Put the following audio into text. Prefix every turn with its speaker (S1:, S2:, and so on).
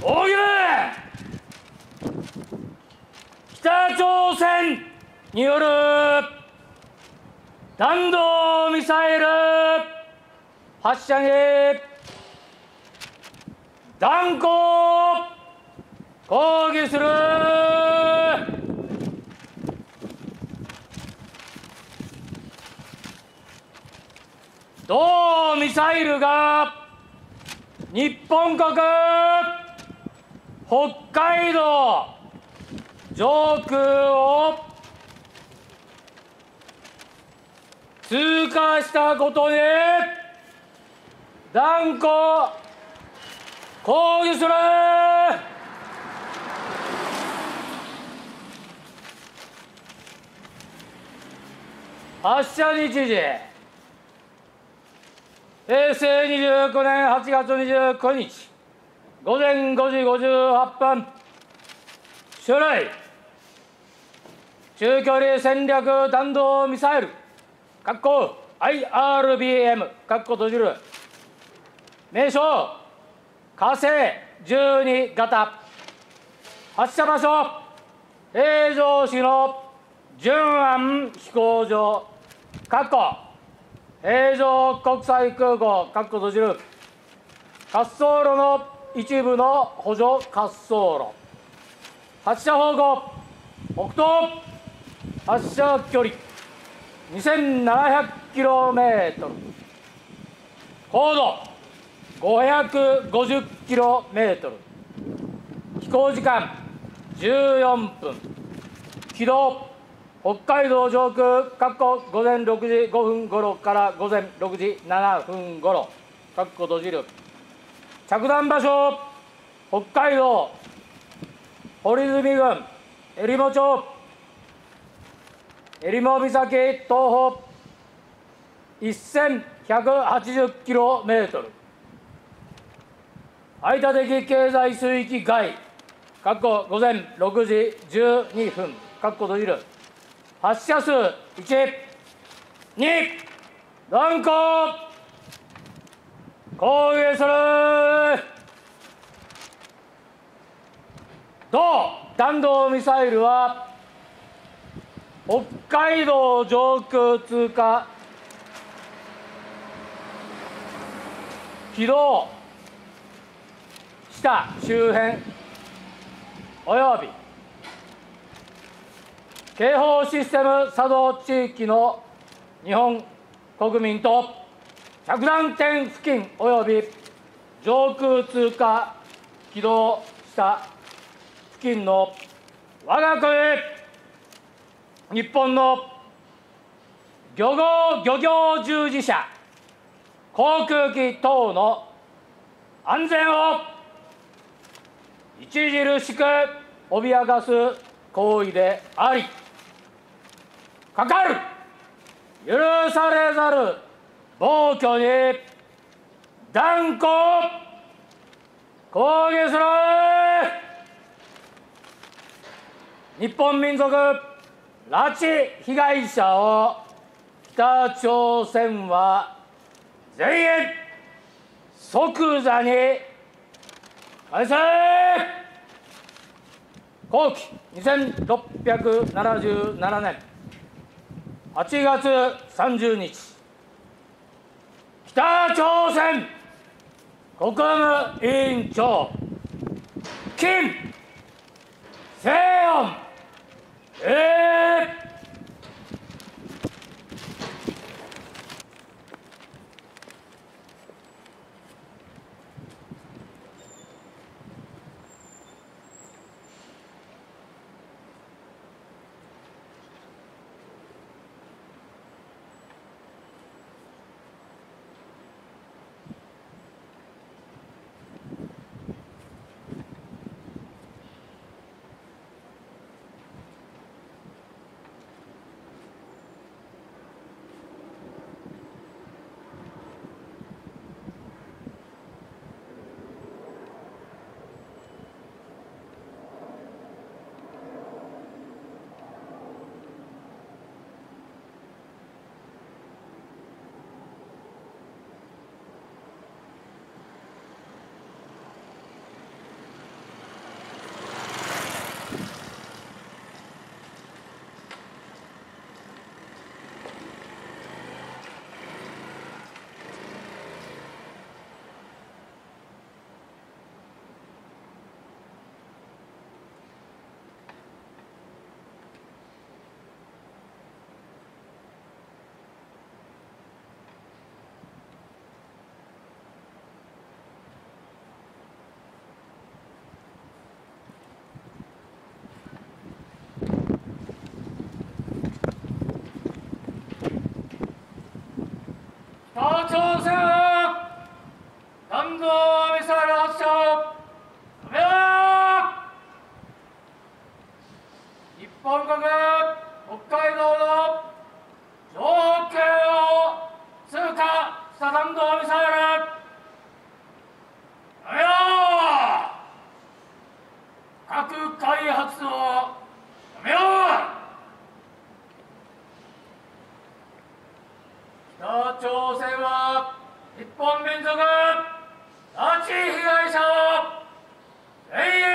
S1: 大夢北朝鮮による弾道ミサイル発射に断固抗議する。同ミサイルが日本国北海道上空を通過したことに断固抗議する。発射日時平成29年8月29日午前5時58分種類中距離戦略弾道ミサイルIRBM閉じる名称火星12型発射場所平常市の順安飛行場平常国際空港閉じる滑走路の一部の補助滑走路発射方向北東発射距離 2700km 高度550km 飛行時間14分軌道北海道上空午前6時5分頃から午前6時7分頃閉じる着弾場所北海道堀泉郡えりも町えりも岬東方 1180km 排他的経済水域外午前6時12分閉じる発射数1、2、断固抗議する。同弾道ミサイルは北海道上空通過起動した周辺および警報システム作動地域の日本国民と着弾点付近および上空通過起動した付近の我が国日本の漁業従事者航空機等の安全を著しく脅かす行為でありかかる許されざる暴挙に断固抗議する。日本民族拉致被害者を北朝鮮は全員即座に返せ。後期2677年8月30日北朝鮮国務委員長金正恩朝鮮弾道ミサイル発射止めろ。日本国北海道の上空を通過した弾道ミサイル止めろ。核開発を止めろ。北朝鮮は日本民族拉致被害者を永遠